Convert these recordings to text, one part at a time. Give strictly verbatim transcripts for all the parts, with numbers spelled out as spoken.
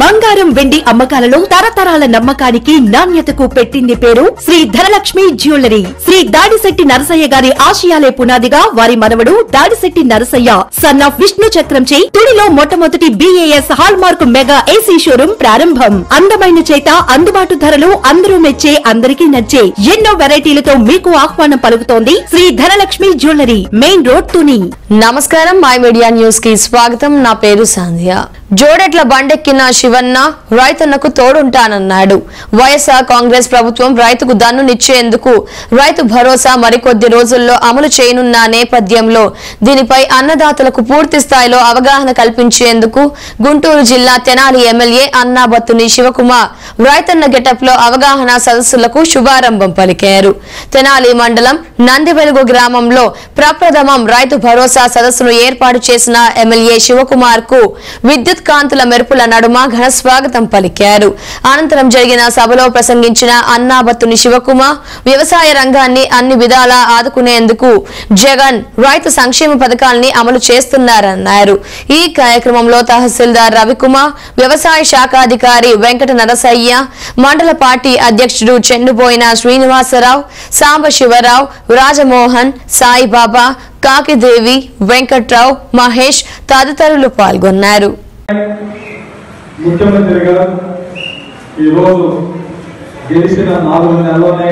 బంగారం వెండి అమ్మకాలలో తరతరాల నమ్మకానికి నాణ్యతకు పెట్టింది పేరు శ్రీ ధనలక్ష్మి జ్యువెలరీ. శ్రీ దాడిశెట్టి నరసయ్య గారి ఆశయాలే పునాదిగా వారి మనవడు దాడిశెట్టి నరసయ్య సన్ ఆఫ్ విష్ణు చక్రంచే తుడిలో మొట్టమొదటి BIS hallmark mega AC showroom ప్రారంభం. అందమైన చేత అందుబాటు ధరలు అందరూ మెచ్చే అందరికీ నచ్చే ఎన్నో వెరైటీలతో మీకు ఆహ్వానం పలుకుతోంది Shri Dhanalakshmi jewellery, main road Tuni. నమస్కారం, మై మీడియా న్యూస్ కి స్వాగతం. నా పేరు సాంధ్య. జోడెట్ల బండెక్కిన శివన్న రైతన్నకు తోడుంటానన్నాడు. వైఎస్ఆర్ కాంగ్రెస్ ప్రభుత్వం రైతుకు దన్నునిచ్చేందుకు రైతు భరోసా మరికొద్ది రోజుల్లో అమలు చేయనున్న నేపథ్యంలో దీనిపై అన్నదాతలకు పూర్తి స్థాయిలో అవగాహన కల్పించేందుకు గుంటూరు జిల్లా తెనాలి ఎమ్మెల్యే అన్నాబత్తుని శివకుమార్ రైతన్న గెటప్ లో అవగాహన సదస్సులకు శుభారంభం పలికారు. తెనాలి మండలం నందివెలుగు గ్రామంలో ప్రప్రథమం రైతు భరోసా సదస్సును ఏర్పాటు చేసిన ఎమ్మెల్యే శివకుమార్ కు విద్యుత్ కాంతుల మెరుపుల నడుమ ఘన స్వాగతం పలికారు. అనంతరం జరిగిన సభలో ప్రసంగించిన అన్నాబత్తుని శివకుమార్ వ్యవసాయ రంగాన్ని అన్ని విధాలా ఆదుకునేందుకు జగన్ రైతు సంక్షేమ పథకాల్ని అమలు చేస్తున్నారన్నారు. ఈ కార్యక్రమంలో తహసీల్దార్ రవికుమార్, వ్యవసాయ శాఖాధికారి వెంకట నరసయ్య, మండల పార్టీ అధ్యక్షుడు చెండుబోయిన శ్రీనివాసరావు, సాంబశివరావు, రాజమోహన్, సాయిబాబా, కాకిదేవి, వెంకట్రావు, మహేష్ తదితరులు పాల్గొన్నారు. ముఖ్యమంత్రి గారు ఈరోజు గెలిచిన నాలుగు నెలలోనే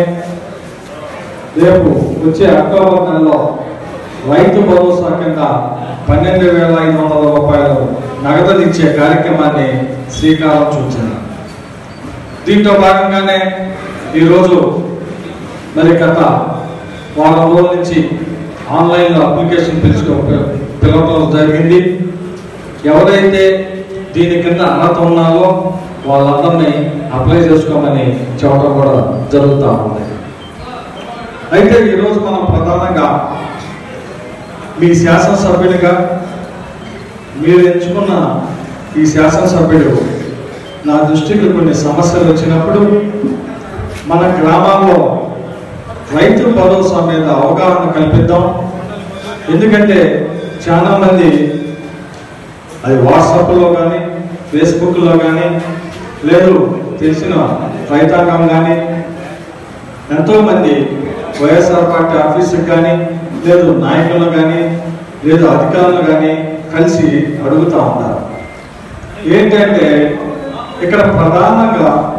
రేపు వచ్చే అక్టోబర్ నెలలో రైతు భరోసా కింద పన్నెండు వేల ఐదు వందల రూపాయలు నగదునిచ్చే కార్యక్రమాన్ని శ్రీకారం చుట్టారు. దీంట్లో భాగంగానే ఈరోజు మరి గత వారం రోజుల నుంచి ఆన్లైన్లో అప్లికేషన్ పిలుచుకో పిలవడం జరిగింది. ఎవరైతే దీని కింద అర్హత ఉన్నారో వాళ్ళందరినీ అప్లై చేసుకోమని చెప్పడం కూడా జరుగుతూ ఉంది. అయితే ఈరోజు మనం ప్రధానంగా మీ శాసనసభ్యునిగా మీరు ఎంచుకున్న ఈ శాసనసభ్యుడు నా దృష్టికి కొన్ని సమస్యలు వచ్చినప్పుడు మన గ్రామాల్లో రైతు భరోసా మీద అవగాహన కల్పిద్దాం. ఎందుకంటే చాలామంది అది వాట్సాప్లో కానీ ఫేస్బుక్లో కానీ లేదు తెలిసిన రైతాంగం కానీ ఎంతోమంది వైఎస్ఆర్ పార్టీ ఆఫీసుకి కానీ లేదు నాయకులు కానీ లేదు అధికారులు కానీ కలిసి అడుగుతూ ఉంటారు. ఏంటంటే ఇక్కడ ప్రధానంగా